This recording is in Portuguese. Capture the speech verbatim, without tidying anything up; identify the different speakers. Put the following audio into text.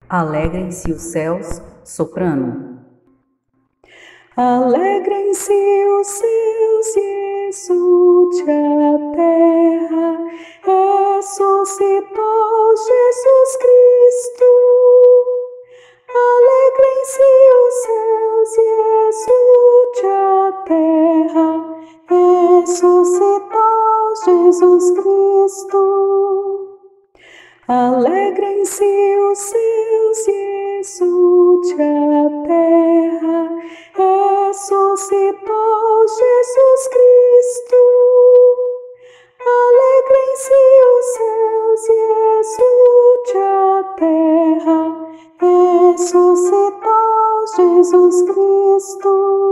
Speaker 1: Alegrem-se os céus, soprano.
Speaker 2: Alegrem-se os céus e exulte a terra, ressuscitou Jesus Cristo. Alegrem-se os céus e exulte a terra, ressuscitou Jesus Cristo. Alegrem-se os céus e exulte a terra, ressuscitou Jesus Cristo. Alegrem-se os céus e exulte a terra, ressuscitou Jesus Cristo.